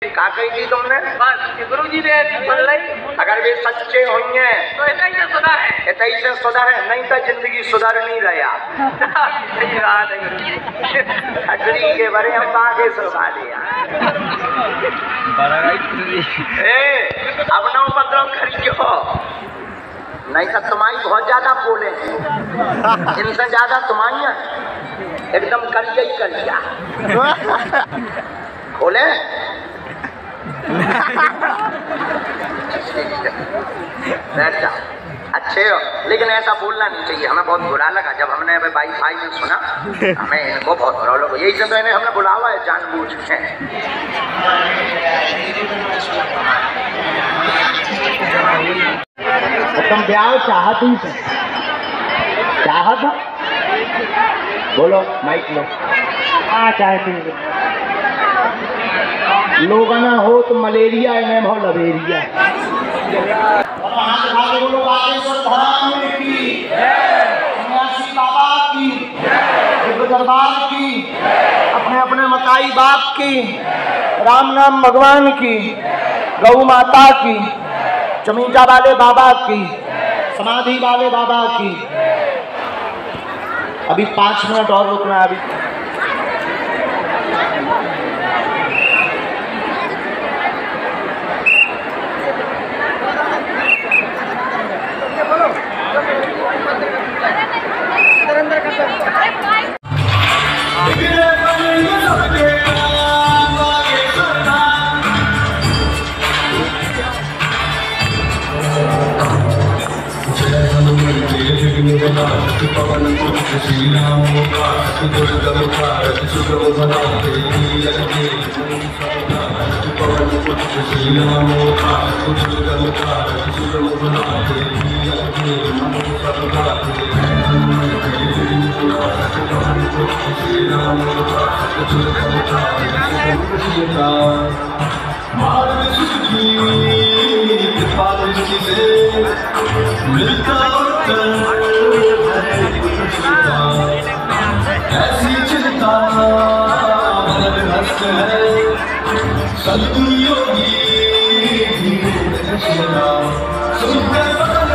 क्या कही थी तुमने? बस गुरु जी ने सुन ली। अगर वे सच्चे होंगे तो ऐसा ही सुधारे, ऐसा ही से सुधारे, नहीं तो जिंदगी सुधर नहीं रहा। सही बात है गुरु जी। अगली के बारे हम आगे सुधा दिया। अब ना उपद्रव करियो, नहीं तो तुम्हारी बहुत ज्यादा बोले, इनसे ज्यादा तुम्हारी एकदम करिया ही करिया। खोले अच्छे हो, लेकिन ऐसा बोलना नहीं चाहिए। हमें बहुत बुरा लगा जब हमने वाईफाई में सुना, हमें इनको बहुत बुरा लगा। यही से तो इन्हें हमने बुलावा है जानबूझ के। तुम ब्याह चाहत ही से चाहत बोलो माइक लो। हाँ चाहती लोग ना हो तो मलेरिया इन्हें भाव लवेरिया। बोलो बागेश्वर धाम की, बाबा की, दरबार की, अपने अपने मताई बाप की, राम नाम भगवान की, गौ माता की, चमीटा वाले बाबा की, समाधि वाले बाबा की। अभी 5 मिनट और रुकना है। अभी ऐसी चिंता सदगुरु योगी सुनकर